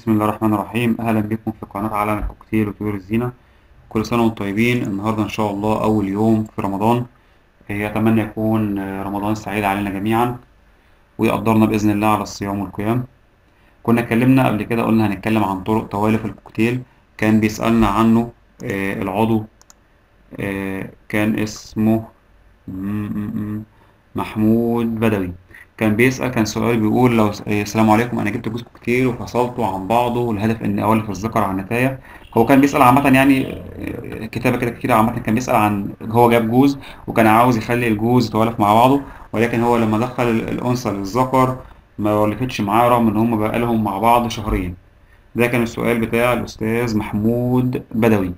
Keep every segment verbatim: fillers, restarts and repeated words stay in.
بسم الله الرحمن الرحيم. اهلا بكم في قناة عالم الكوكتيل وطيور الزينة. كل سنة وانتم طيبين. النهاردة ان شاء الله اول يوم في رمضان. إيه، اتمنى يكون آه، رمضان سعيد علينا جميعا ويقدرنا باذن الله على الصيام والقيام. كنا اتكلمنا قبل كده، قلنا هنتكلم عن طرق توالف الكوكتيل. كان بيسألنا عنه آه، العضو آه، كان اسمه م- م- م- محمود بدوي. كان بيسأل، كان سؤال بيقول لو إيه، السلام عليكم، أنا جبت جوز كوكتيل وفصلته عن بعضه والهدف إني أولف الذكر عن النتاية. هو كان بيسأل عامة يعني آه، كتابة كده كتير. عامة كان بيسأل عن هو جاب جوز وكان عاوز يخلي الجوز يتولف مع بعضه، ولكن هو لما دخل ال- الأنثى للذكر ما ولفتش معاه رغم إن هم بقالهم مع بعض شهرين. ده كان السؤال بتاع الأستاذ محمود بدوي.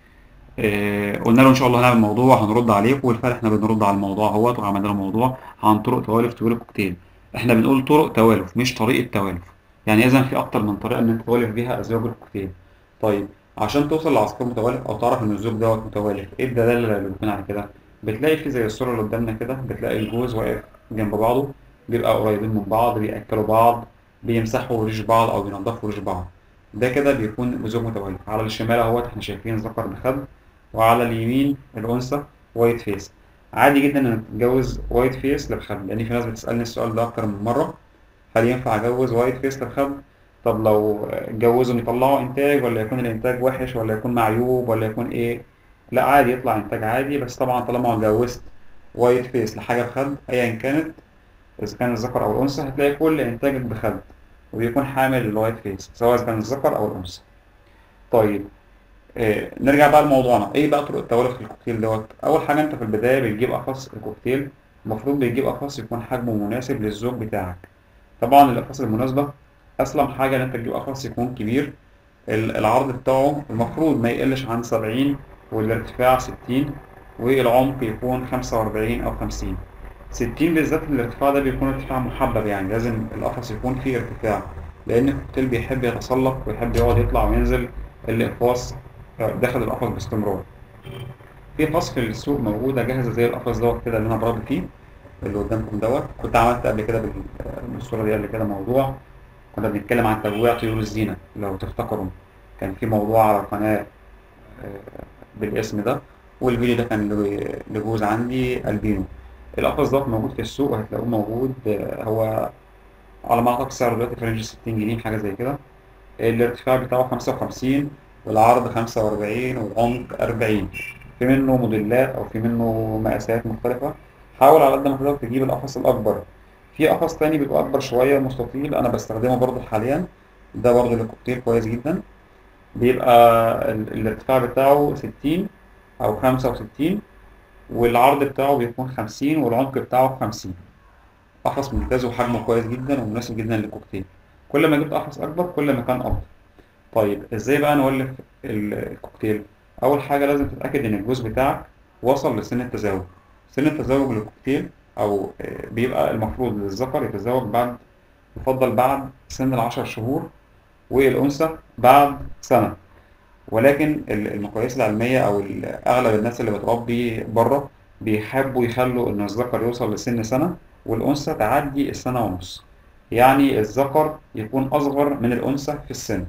آه، قلنا له ان شاء الله هنعمل موضوع هنرد عليك، وبالفعل احنا بنرد على الموضوع اهوت، وعملنا له موضوع عن طرق توالف طيور الكوكتيل. احنا بنقول طرق توالف مش طريقه توالف، يعني اذا في اكتر من طريقه ان انت توالف بيها ازواج الكوكتيل. طيب، عشان توصل لعصفور متوالف او تعرف ان الزوج دوت متوالف، ايه الدلاله اللي بتكون على كده؟ بتلاقي في زي الصوره اللي قدامنا كده، بتلاقي الجوز واقف جنب بعضه، بيبقى قريبين من بعض، بياكلوا بعض، بيمسحوا ريش بعض او بينضفوا ريش بعض. ده كده بيكون زوج متوالف. على الشمال اهوت احنا شايفين ذكر بخد، وعلى اليمين الأنثى وايت فيس. عادي جدا انك تتجوز وايت فيس لبخد، لان في ناس بتسألني السؤال ده اكتر من مرة: هل ينفع اجوز وايت فيس لبخد؟ طب لو اتجوزهم يطلعوا انتاج، ولا يكون الانتاج وحش، ولا يكون معيوب، ولا يكون ايه؟ لا عادي، يطلع انتاج عادي، بس طبعا طالما اتجوزت وايت فيس لحاجة بخد ايا كانت، اذا كان الذكر او الانثى، هتلاقي كل انتاجك بخد وبيكون حامل الوايت فيس سواء كان الذكر او الانثى. طيب، إيه، نرجع بقى لموضوعنا. ايه بقى طرق التوالف في الكوكتيل دوت؟ اول حاجه انت في البدايه بتجيب قفص الكوكتيل. المفروض بتجيب قفص يكون حجمه مناسب للزوج بتاعك. طبعا الاقفاص المناسبه، اسلم حاجه ان انت تجيب قفص يكون كبير. ال- العرض بتاعه المفروض ما يقلش عن سبعين، والارتفاع ستين، والعمق يكون خمسة وأربعين او خمسين. ستين بالذات الارتفاع ده بيكون ارتفاع محبب، يعني لازم القفص يكون فيه ارتفاع، لان الكوكتيل بيحب يتسلق ويحب يقعد يطلع وينزل الاقفاص داخل القفص باستمرار. في قفص في السوق موجودة جاهزة زي القفص دوت كده اللي أنا بربي فيه، اللي قدامكم دوت. كنت عملت قبل كده بال- بالصورة دي قبل كده موضوع، كنا بنتكلم عن تجويع طيور الزينة لو تفتكروا. كان في موضوع على القناة آه، بالاسم ده، والفيديو ده كان ل- لجوز عندي البينو. القفص دوت موجود في السوق وهتلاقوه موجود. آه، هو على ما أعتقد سعره دلوقتي في رينج ستين جنيه حاجة زي كده. الارتفاع بتاعه خمسة وخمسين، والعرض خمسة وأربعين، والعمق أربعين. في منه موديلات أو في منه مقاسات مختلفة. حاول على قد ما تقدر تجيب القفص الأكبر. في قفص تاني بيبقى أكبر شوية مستطيل، أنا بستخدمه برضه حاليا. ده برضه للكوكتيل كويس جدا. بيبقى ال- الارتفاع بتاعه ستين أو خمسة وستين، والعرض بتاعه بيكون خمسين، والعمق بتاعه خمسين. قفص ممتاز وحجمه كويس جدا ومناسب جدا للكوكتيل. كل ما جبت قفص أكبر كل ما كان أفضل. طيب، ازاي بقى نولف ال- الكوكتيل؟ اول حاجه لازم تتاكد ان الجوز بتاعك وصل لسن التزاوج. سن التزاوج للكوكتيل او آه، بيبقى المفروض للذكر يتزوج بعد، يفضل بعد سن العشر شهور، والانثى بعد سنه. ولكن ال- المقاييس العلميه او ال- اغلب الناس اللي بتربي بره بيحبوا يخلوا ان الذكر يوصل لسن سنه والانثى تعدي السنه ونص، يعني الذكر يكون اصغر من الانثى في السن.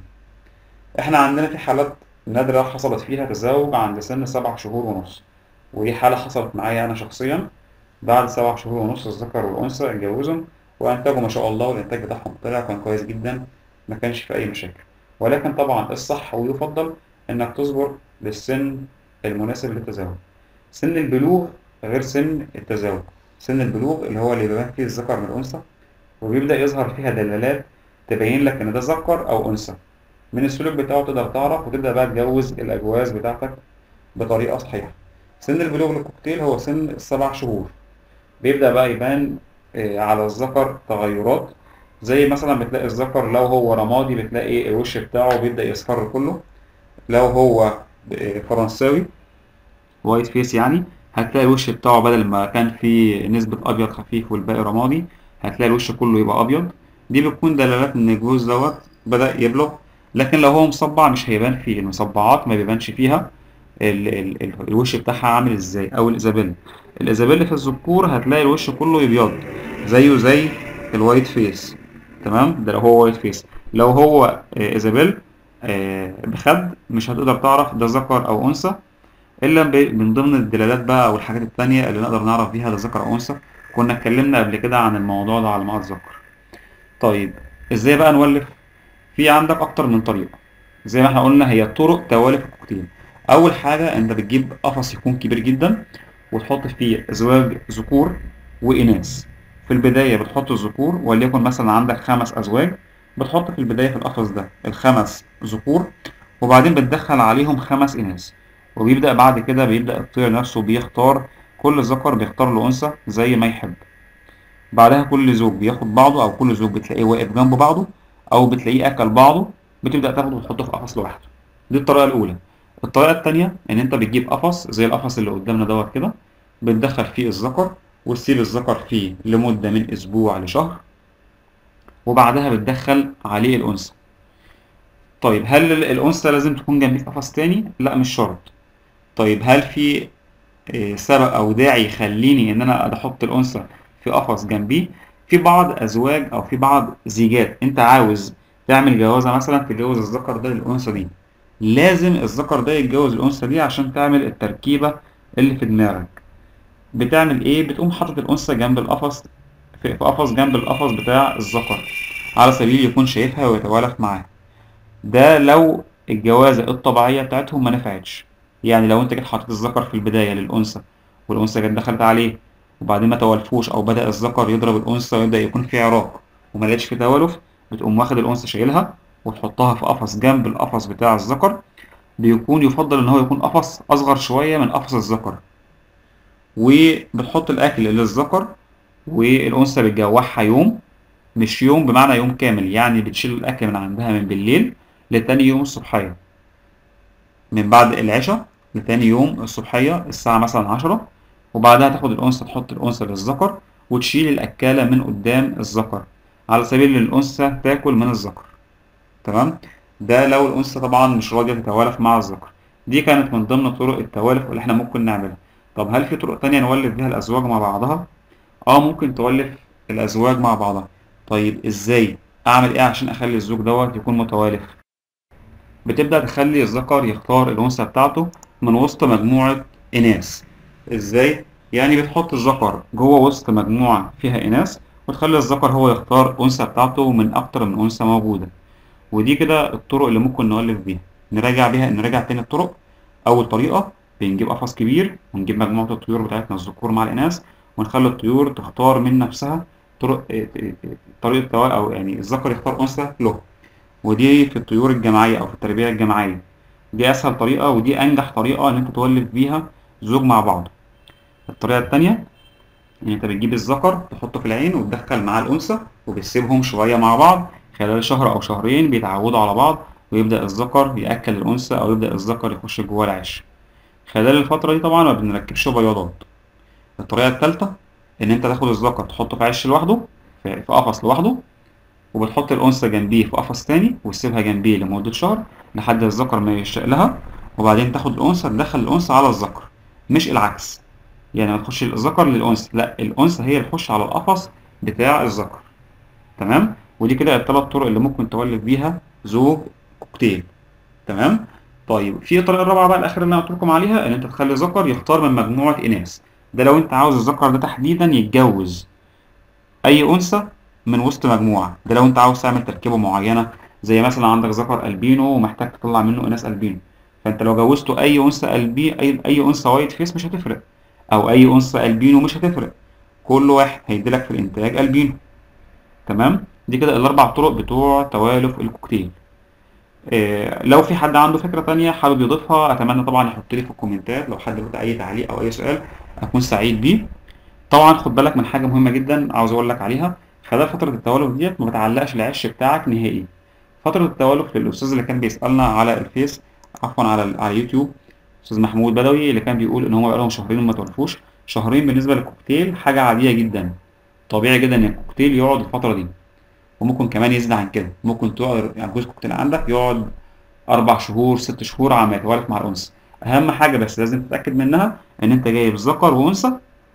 احنا عندنا في حالات نادرة حصلت فيها تزاوج عند سن سبع شهور ونص، ودي حالة حصلت معايا أنا شخصيا. بعد سبع شهور ونص الذكر والأنثى اتجوزوا وأنتجوا ما شاء الله، والإنتاج بتاعهم طلع كان كويس جدا، ما كانش في أي مشاكل. ولكن طبعا الصح ويفضل إنك تصبر للسن المناسب للتزاوج. سن البلوغ غير سن التزاوج. سن البلوغ اللي هو اللي بيبان فيه الذكر من الأنثى، وبيبدأ يظهر فيها دلالات تبين لك إن ده ذكر أو أنثى. من السلوك بتاعه تقدر تعرف وتبدأ بقى تجوز الأجواز بتاعتك بطريقة صحيحة. سن البلوغ للكوكتيل هو سن السبع شهور. بيبدأ بقى يبان آه، على الذكر تغيرات، زي مثلا بتلاقي الذكر لو هو رمادي بتلاقي الوش بتاعه بيبدأ يصفر كله. لو هو آه، فرنساوي وايت فيس يعني، هتلاقي الوش بتاعه بدل ما كان فيه نسبة أبيض خفيف والباقي رمادي، هتلاقي الوش كله يبقى أبيض. دي بتكون دلالات إن الجوز دوت بدأ يبلغ. لكن لو هو مصبع مش هيبان فيه، المصبعات ما بيبانش فيها ال ال ال الوش بتاعها عامل ازاي. أو الإيزابيل، الإيزابيل في الذكور هتلاقي الوش كله يبيض زيه زي الوايت فيس. تمام، ده لو هو وايت فيس. لو هو آه، ايزابيل آه، بخد، مش هتقدر تعرف ده ذكر او انثى الا ب- من ضمن الدلالات بقى او الحاجات التانية اللي نقدر نعرف بيها ده ذكر او انثى. كنا اتكلمنا قبل كده عن الموضوع ده على ما اتذكر. طيب ازاي بقى نولف؟ في عندك اكتر من طريقة. زي ما احنا قلنا هي طرق توالف الكوكتيل. اول حاجة انت بتجيب قفص يكون كبير جدا وتحط فيه ازواج ذكور واناث. في البداية بتحط الذكور، وليكن مثلا عندك خمس ازواج، بتحط في البداية في القفص ده الخمس ذكور، وبعدين بتدخل عليهم خمس اناث. وبيبدأ بعد كده بيبدأ الطير نفسه بيختار، كل ذكر بيختار له انثى زي ما يحب. بعدها كل زوج بياخد بعضه، او كل زوج بتلاقيه واقف جنب بعضه، او بتلاقيه اكل بعضه، بتبدا تاخده وتحطه في قفص لوحده. دي الطريقه الاولى. الطريقه التانية ان انت بتجيب قفص زي القفص اللي قدامنا دوت كده، بتدخل فيه الذكر وتسيب الذكر فيه لمده من اسبوع لشهر، وبعدها بتدخل عليه الانثى. طيب هل ال- الانثى لازم تكون جنبيه في قفص تاني؟ لا، مش شرط. طيب هل في إيه، سبب او داعي يخليني ان انا احط الانثى في قفص جنبيه؟ في بعض ازواج او في بعض زيجات انت عاوز تعمل جوازه، مثلا تجوز الذكر ده للانثى دي، لازم الذكر ده يتجوز الانثى دي عشان تعمل التركيبه اللي في دماغك. بتعمل ايه؟ بتقوم حاطط الانثى جنب القفص، في في قفص جنب القفص بتاع الذكر، على سبيل يكون شايفها ويتوالف معاها. ده لو الجوازة الطبيعية بتاعتهم ما نفعتش. يعني لو انت جيت حطيت الذكر في البداية للأنثى، والأنثى جت دخلت عليه، وبعدين ما توالفوش أو بدأ الذكر يضرب الأنثى ويبدأ يكون في عراق وما لقيتش في توالف، بتقوم واخد الأنثى شايلها وتحطها في قفص جنب القفص بتاع الذكر. بيكون يفضل إن هو يكون قفص أصغر شوية من قفص الذكر، وبتحط الأكل للذكر، والأنثى بتجوعها يوم، مش يوم بمعنى يوم كامل، يعني بتشيل الأكل من عندها من بالليل لتاني يوم الصبحية، من بعد العشاء لتاني يوم الصبحية الساعة مثلا عشرة. وبعدها تاخد الأنثى، تحط الأنثى للذكر وتشيل الأكالة من قدام الذكر، على سبيل إن الأنثى تاكل من الذكر. تمام؟ ده لو الأنثى طبعا مش راضية تتوالف مع الذكر. دي كانت من ضمن طرق التوالف اللي احنا ممكن نعملها. طب هل في طرق تانية نولف بيها الأزواج مع بعضها؟ اه، ممكن تولف الأزواج مع بعضها. طيب ازاي؟ أعمل ايه عشان أخلي الزوج دوت يكون متوالف؟ بتبدأ تخلي الذكر يختار الأنثى بتاعته من وسط مجموعة إناث. إزاي؟ يعني بتحط الذكر جوه وسط مجموعة فيها إناث، وتخلي الذكر هو يختار الأنثى بتاعته من أكتر من أنثى موجودة. ودي كده الطرق اللي ممكن نولف بيها. نراجع بيها نراجع تاني الطرق. أول طريقة، بنجيب قفص كبير ونجيب مجموعة الطيور بتاعتنا الذكور مع الإناث، ونخلي الطيور تختار من نفسها طرق طريقة توا- أو يعني الذكر يختار أنثى له. ودي في الطيور الجماعية أو في التربية الجماعية. دي أسهل طريقة ودي أنجح طريقة إن أنت تولف بيها زوج مع بعض. الطريقة التانية إن أنت بتجيب الذكر تحطه في العين وتدخل معاه الأنثى، وبتسيبهم شوية مع بعض خلال شهر أو شهرين بيتعودوا على بعض، ويبدأ الذكر يأكل الأنثى أو يبدأ الذكر يخش جوه العش. خلال الفترة دي طبعا ما بنركبش بياضات. الطريقة التالتة إن أنت تاخد الذكر تحطه في عش لوحده، في في قفص لوحده، وبتحط الأنثى جنبيه في قفص تاني وتسيبها جنبيه لمدة شهر لحد الذكر ما يشتاق لها. وبعدين تاخد الأنثى تدخل الأنثى على الذكر، مش العكس. يعني ما تخش الذكر للأنثى، لا، الأنثى هي اللي تخش على القفص بتاع الذكر. تمام؟ ودي كده الثلاث طرق اللي ممكن تولف بيها زوج كوكتيل. تمام؟ طيب في الطريقة الرابعة بقى الأخيرة اللي أنا قلت لكم عليها، إن أنت تخلي ذكر يختار من مجموعة إناث. ده لو أنت عاوز الذكر ده تحديدا يتجوز اي انثى من وسط مجموعه. ده لو انت عاوز تعمل تركيبه معينه، زي مثلا عندك ذكر البينو ومحتاج تطلع منه اناث البينو، فانت لو جوزته اي انثى البي اي اي انثى وايت فيس مش هتفرق، او اي انثى البينو مش هتفرق، كل واحد هيديلك في الانتاج البينو. تمام؟ دي كده الاربع طرق بتوع توالف الكوكتيل. إيه، لو في حد عنده فكره تانية حابب يضيفها اتمنى طبعا يحط لي في الكومنتات. لو حد له اي تعليق او اي سؤال اكون سعيد بيه. طبعا خد بالك من حاجه مهمه جدا عاوز اقول لك عليها. خلال فتره التوالف ديت ما بتعلقش العش بتاعك نهائي. فتره التوالف للاستاذ اللي كان بيسالنا على الفيس، عفوا على ال- على اليوتيوب، استاذ محمود بدوي، اللي كان بيقول ان هم بقالهم شهرين ما توالفوش. شهرين بالنسبه للكوكتيل حاجه عاديه جدا. طبيعي جدا ان الكوكتيل يقعد الفتره دي، وممكن كمان يزيد عن كده. ممكن تقعد يعني جوز كوكتيل عندك يقعد اربع شهور ست شهور على ما يتوالف مع الانثى. اهم حاجه بس لازم تتاكد منها ان انت جايب ذكر وانثى،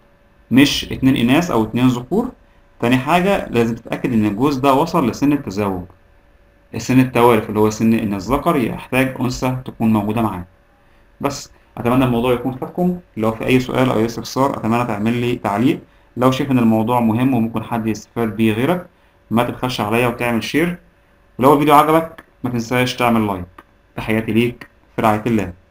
مش اتنين اناث او اتنين ذكور. تاني حاجة لازم تتأكد ان الجوز ده وصل لسن التزاوج. السن التوارث اللي هو سن إن الذكر يحتاج أنثى تكون موجودة معاه. بس أتمنى الموضوع يكون فاتكم. لو في أي سؤال أو أي استفسار أتمنى تعمل لي تعليق. لو شايف إن الموضوع مهم وممكن حد يستفاد بيه غيرك ما تبخلش عليا وتعمل شير. ولو الفيديو عجبك ما تنساش تعمل لايك. تحياتي ليك في رعاية الله.